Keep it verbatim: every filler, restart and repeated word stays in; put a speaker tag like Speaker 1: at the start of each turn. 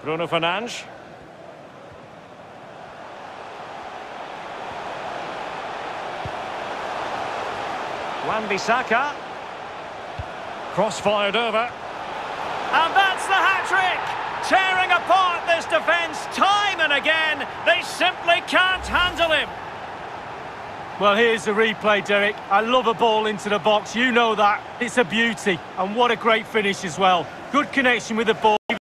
Speaker 1: Bruno Fernandes. Wan-Bissaka. Cross fired over. And that's the hat-trick! Tearing apart this defence time and again. They simply can't handle him.
Speaker 2: Well, here's the replay, Derek. I love a ball into the box. You know that. It's a beauty. And what a great finish as well. Good connection with the ball.